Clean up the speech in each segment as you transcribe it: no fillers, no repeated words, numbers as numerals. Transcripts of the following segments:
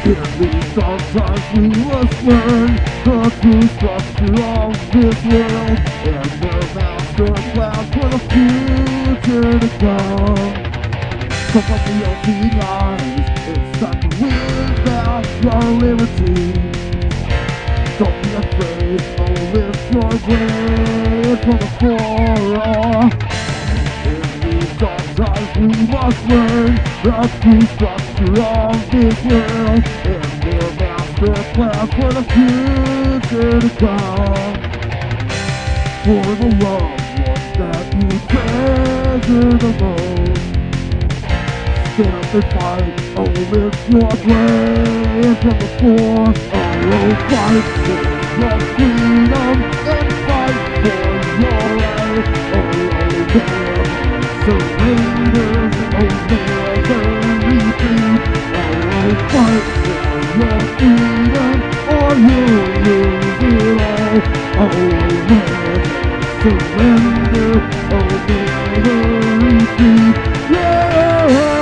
In these dark times we must learn the true structure of this world and the master plan for the future to come. Come up with your seeing eyes, it's time to win back your liberty. Don't be afraid, oh lift your blade from the floor. In these dark times we must learn the true structure of this world and their master plan for the future to come. For the loved ones that you treasure the most, stand up and fight, oh lift your blade from the floor. Oh fight for your freedom and fight for your right. Oh never surrender, oh never retreat. Oh fight for your freedom or you'll lose it all. Oh never surrender, oh never retreat. Yeah!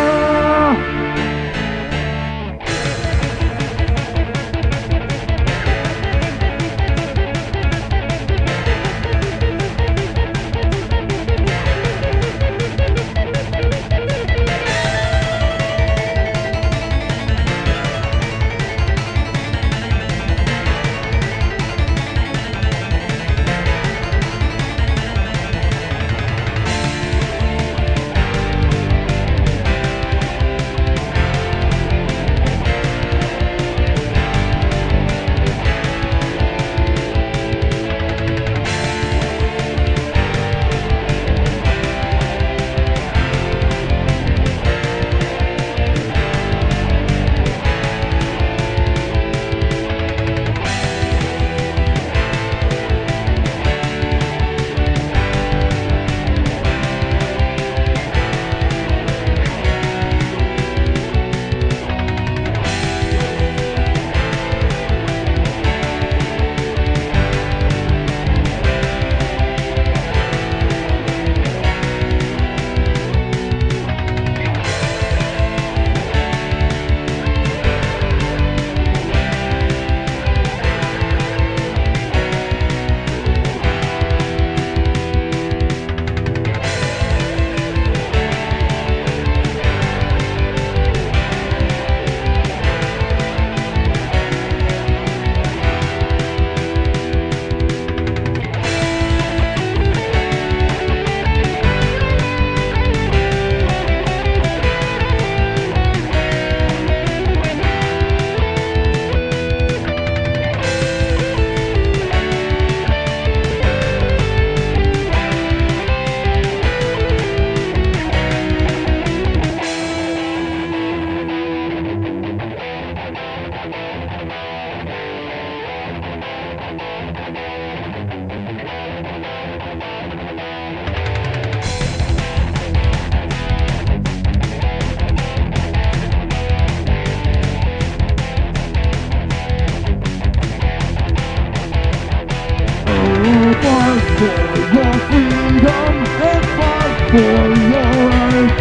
For your right,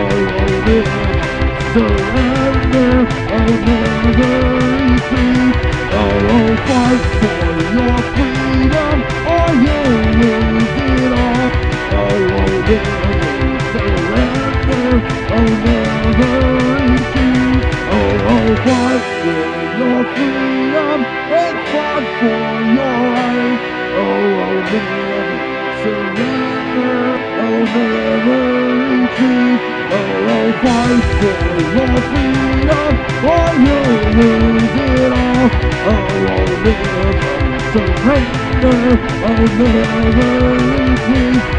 surrender, never retreat. Fight for your freedom, or you'll lose it all. Never surrender, never retreat. Fight for your freedom and fight for your right. Never surrender, never retreat. Fight for your freedom, or you'll lose it all. Never surrender, never retreat.